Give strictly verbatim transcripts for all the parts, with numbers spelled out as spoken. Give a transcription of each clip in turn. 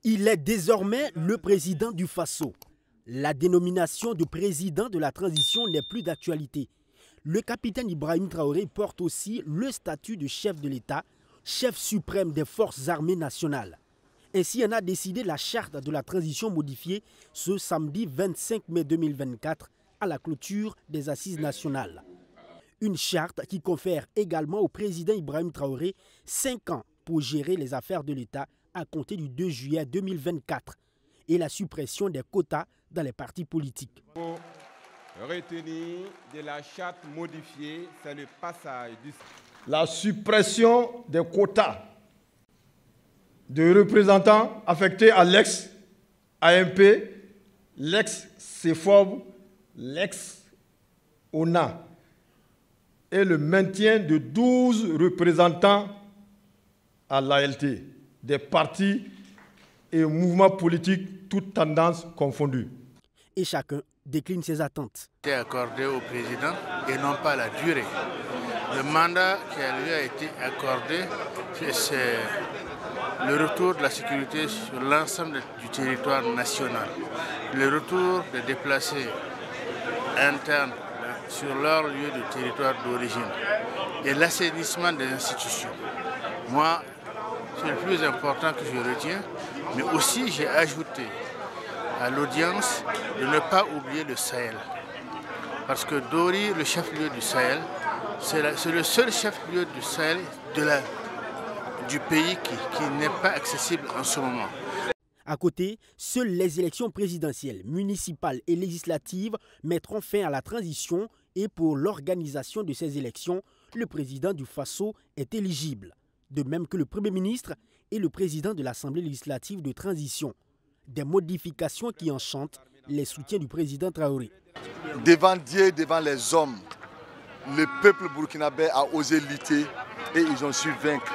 Il est désormais le président du Faso. La dénomination de président de la transition n'est plus d'actualité. Le capitaine Ibrahim Traoré porte aussi le statut de chef de l'État, chef suprême des forces armées nationales. Ainsi en a décidé la charte de la transition modifiée ce samedi vingt-cinq mai deux mille vingt-quatre à la clôture des assises nationales. Une charte qui confère également au président Ibrahim Traoré cinq ans pour gérer les affaires de l'État à compter du deux juillet deux mille vingt-quatre et la suppression des quotas dans les partis politiques. Pour retenir de la charte modifiée, c'est le passage du... La suppression des quotas de représentants affectés à l'ex-A M P, l'ex-C F O B, l'ex-O N A et le maintien de douze représentants à l'A L T, des partis et mouvements politiques, toutes tendances confondues. Et chacun décline ses attentes. C'est accordé au président et non pas la durée. Le mandat qui lui a été accordé, c'est le retour de la sécurité sur l'ensemble du territoire national, le retour des déplacés internes sur leur lieu de territoire d'origine et l'assainissement des institutions. Moi, c'est le plus important que je retiens, mais aussi j'ai ajouté à l'audience de ne pas oublier le Sahel. Parce que Dori, le chef-lieu du Sahel, c'est le seul chef-lieu du Sahel de la, du pays qui, qui n'est pas accessible en ce moment. À côté, seules les élections présidentielles, municipales et législatives mettront fin à la transition et pour l'organisation de ces élections, le président du Faso est éligible, de même que le Premier ministre et le président de l'Assemblée législative de transition. Des modifications qui enchantent les soutiens du président Traoré. Devant Dieu, devant les hommes, le peuple burkinabé a osé lutter et ils ont su vaincre.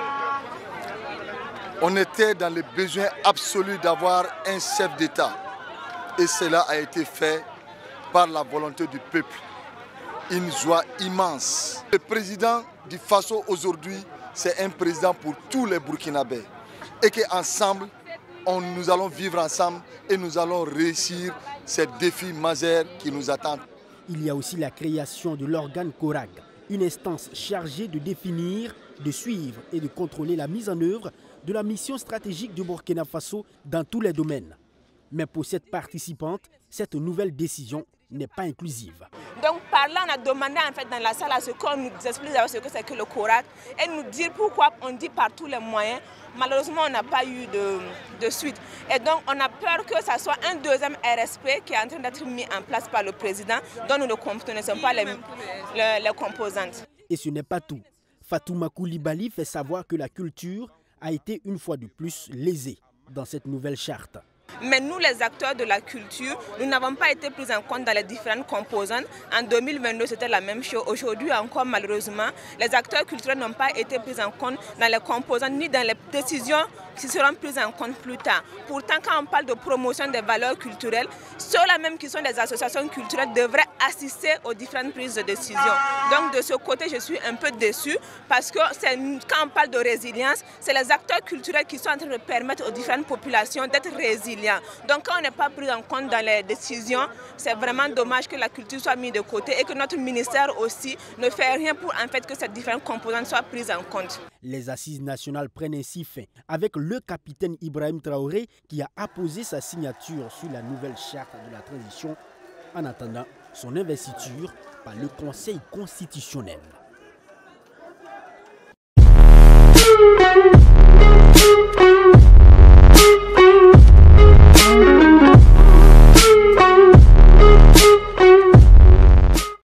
On était dans le besoin absolu d'avoir un chef d'État et cela a été fait par la volonté du peuple. Une joie immense. Le président du Faso aujourd'hui, c'est un président pour tous les Burkinabés et qu'ensemble, on, nous allons vivre ensemble et nous allons réussir ces défis majeurs qui nous attendent. Il y a aussi la création de l'organe CORAG, une instance chargée de définir, de suivre et de contrôler la mise en œuvre de la mission stratégique du Burkina Faso dans tous les domaines. Mais pour cette participante, cette nouvelle décision n'est pas inclusive. Donc par là, on a demandé en fait dans la salle à ce qu'on nous explique ce que c'est que le CORAG et nous dire pourquoi on dit par tous les moyens. Malheureusement, on n'a pas eu de, de suite. Et donc, on a peur que ce soit un deuxième R S P qui est en train d'être mis en place par le président, dont nous ne connaissons pas les, les, les composantes. Et ce n'est pas tout. Fatouma Koulibaly fait savoir que la culture a été une fois de plus lésée dans cette nouvelle charte. Mais nous, les acteurs de la culture, nous n'avons pas été pris en compte dans les différentes composantes. En deux mille vingt-deux, c'était la même chose. Aujourd'hui encore, malheureusement, les acteurs culturels n'ont pas été pris en compte dans les composantes ni dans les décisions qui seront prises en compte plus tard. Pourtant, quand on parle de promotion des valeurs culturelles, ceux-là même qui sont des associations culturelles devraient assister aux différentes prises de décision. Donc de ce côté, je suis un peu déçue parce que quand on parle de résilience, c'est les acteurs culturels qui sont en train de permettre aux différentes populations d'être résilients. Donc quand on n'est pas pris en compte dans les décisions, c'est vraiment dommage que la culture soit mise de côté et que notre ministère aussi ne fait rien pour en fait que ces différentes composantes soient prises en compte. Les assises nationales prennent ainsi fin avec le capitaine Ibrahim Traoré qui a apposé sa signature sur la nouvelle charte de la transition en attendant son investiture par le Conseil constitutionnel.